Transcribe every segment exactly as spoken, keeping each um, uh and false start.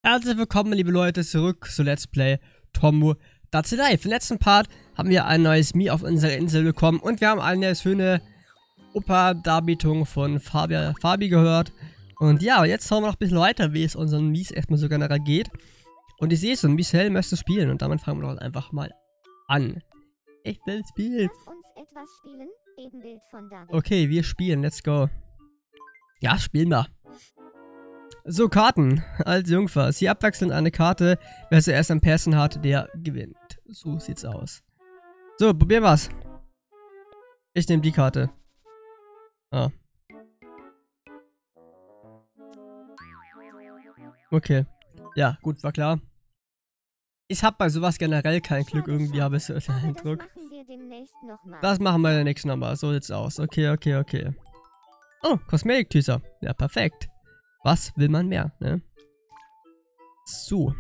Herzlich willkommen, liebe Leute, zurück zu Let's Play Tomb Raider Live. Im letzten Part haben wir ein neues Mii auf unserer Insel bekommen und wir haben eine schöne Oper-Darbietung von Fabi, Fabi gehört. Und ja, jetzt schauen wir noch ein bisschen weiter, wie es unseren Mies erstmal so generell geht. Und ich sehe schon, Michelle möchte spielen und damit fangen wir doch einfach mal an. Ich will spielen. Lass uns etwas spielen. Ebenbild von David. Okay, wir spielen, let's go. Ja, spielen wir. So, Karten. Als Jungfer. Sie abwechselnd eine Karte. Wer zuerst am Persen hat, der gewinnt. So sieht's aus. So, probieren wir's. Ich nehme die Karte. Ah. Okay. Ja, gut, war klar. Ich hab bei sowas generell kein Glück irgendwie, habe ich so den Eindruck. Das machen wir in der nächsten Nummer. So sieht's aus. Okay, okay, okay. Oh, Kosmetiktücher. Ja, perfekt. Was will man mehr, ne? So.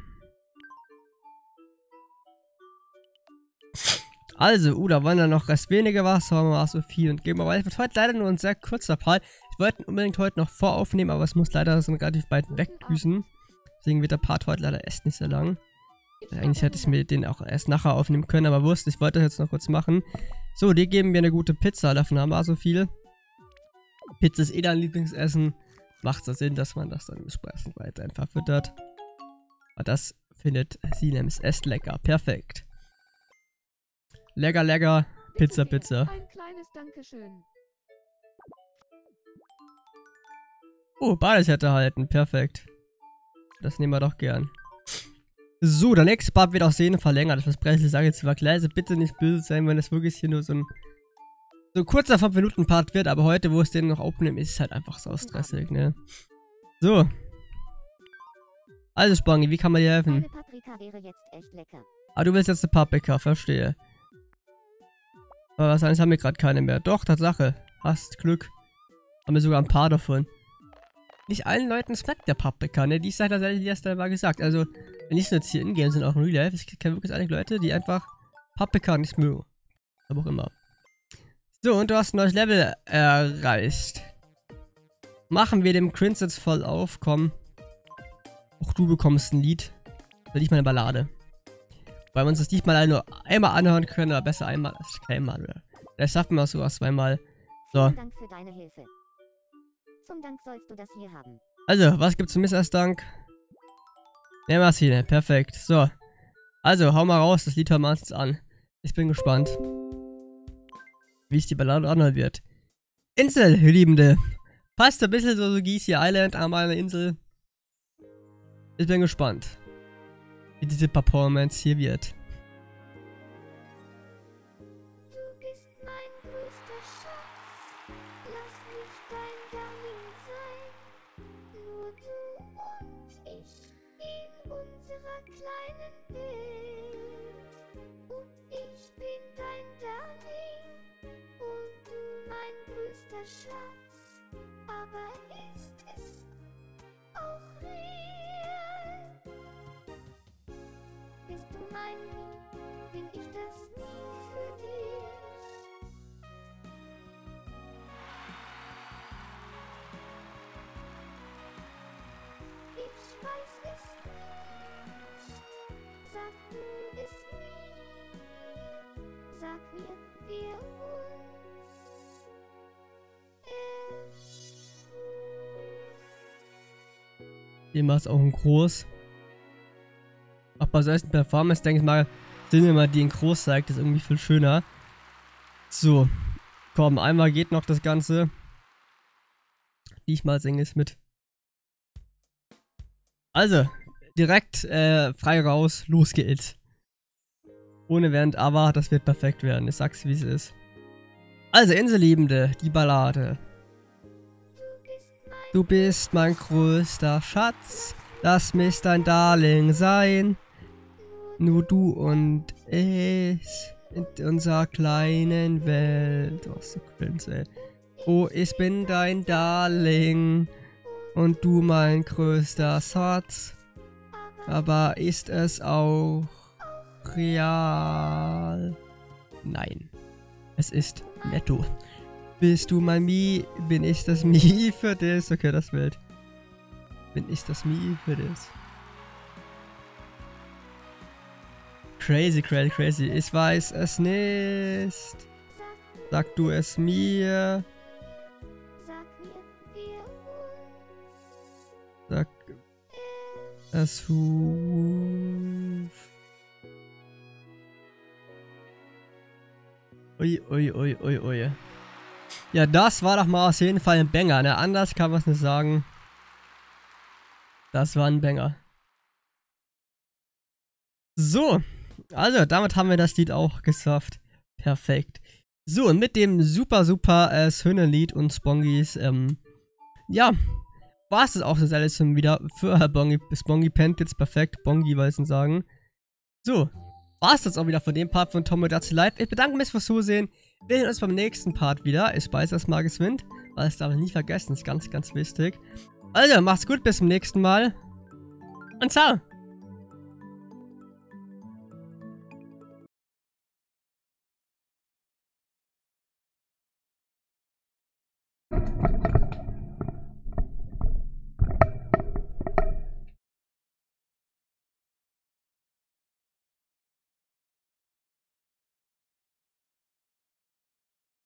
Also, uh, da waren ja noch recht wenige was, haben wir so viel und geben wir weiter. Es wird heute leider nur ein sehr kurzer Part. Ich wollte unbedingt heute noch voraufnehmen, aber es muss leider so relativ weit wegdüsen. Deswegen wird der Part heute leider erst nicht so lang. Eigentlich hätte ich mir den auch erst nachher aufnehmen können, aber wusste, ich wollte das jetzt noch kurz machen. So, die geben mir eine gute Pizza, davon haben wir so viel. Pizza ist eh dein Lieblingsessen. Macht es Sinn, dass man das dann entsprechend weiter einfach füttert. Aber das findet sie nämlich echt lecker. Perfekt. Lecker, lecker. Pizza, Pizza. Ein kleines Dankeschön. Oh, beides hätte halten. Perfekt. Das nehmen wir doch gern. So, der nächste Part wird auch Szenen verlängert. Das verspreche ich, sage jetzt zwar gleich. Also bitte nicht böse sein, wenn das wirklich hier nur so ein so ein kurzer fünf Minuten Part wird, aber heute, wo es den noch aufnehme, ist es halt einfach so stressig, ne? So. Also, Spangi, wie kann man dir helfen? Eine Paprika wäre jetzt echt lecker. Ah, du willst jetzt eine Paprika, verstehe. Aber wahrscheinlich haben wir gerade keine mehr. Doch, Tatsache. Hast Glück. Haben wir sogar ein paar davon. Nicht allen Leuten schmeckt der Paprika, ne? Die ist tatsächlich die erste mal gesagt. Also, wenn nicht nur jetzt hier in-game sind, auch in Real Life. Ich kenne wirklich einige Leute, die einfach Paprika nicht mögen. Aber auch immer. So, und du hast ein neues Level erreicht. Machen wir dem Prinz jetzt voll auf, komm. Auch du bekommst ein Lied. Oder nicht mal eine Ballade. Weil wir uns das nicht mal nur einmal anhören können, aber besser einmal als keinmal. Vielleicht schaffen wir es sogar zweimal. So. Vielen Dank für deine Hilfe. Zum Dank sollst du das hier haben. Also, was gibt's zum Miss als Dank? Nehmen wir es hier, perfekt. So. Also, hau mal raus, das Lied hören wir uns jetzt an. Ich bin gespannt, wie es die Ballade anhören wird. Insel, Liebende. Passt ein bisschen so, so Geezy Island an meiner Insel. Ich bin gespannt, wie diese Performance hier wird. Du bist mein größter Schatz. Lass mich dein Darling sein. Nur du und ich in unserer kleinen Welt. Und ich bin dein Darling. Und du mein größter Schatz, aber ist es auch real? Bist du mein Mii, bin ich das Mii für dich? Ich weiß es nicht, sag du es mir, sag mir, wir uns. Dem war es auch ein Groß. Auch bei solchen Performance, denke ich mal, sind immer die in Groß zeigt, ist irgendwie viel schöner. So. Komm, einmal geht noch das Ganze. Diesmal singe ich mit. Also, direkt äh, frei raus, los geht's. Ohne Während, aber das wird perfekt werden. Ich sag's, wie es ist. Also, Inselliebende, die Ballade. Du bist mein größter Schatz, lass mich dein Darling sein. Nur du und ich in unserer kleinen Welt. Oh, so cringe, ey. Oh, ich bin dein Darling und du mein größter Schatz. Aber ist es auch real? Nein, es ist netto. Bist du mein Mii? Bin ich das Mii für das? Okay, das Bild. Bin ich das Mii für das? Crazy, crazy, crazy. Ich weiß es nicht. Sag du es mir. Sag mir, wir uns Sag es Huf. Ui, ui, ui, ui, ui. Ja, das war doch mal auf jeden Fall ein Banger, ne? Anders kann man es nicht sagen. Das war ein Banger. So, also damit haben wir das Lied auch geschafft. Perfekt. So, und mit dem super, super äh, Söhne-Lied und Spongys, ähm, ja, war es auch das alles schon wieder für äh, Bongi, Spongy Pentits. Perfekt, Bongi wollte ich sagen. So, war es das auch wieder von dem Part von Tomodachi Live. Ich bedanke mich fürs Zusehen. Wir sehen uns beim nächsten Part wieder. Ich weiß, das Mages Wind, weil es darf ich nie vergessen, ist ganz, ganz wichtig. Also, macht's gut, bis zum nächsten Mal. Und ciao.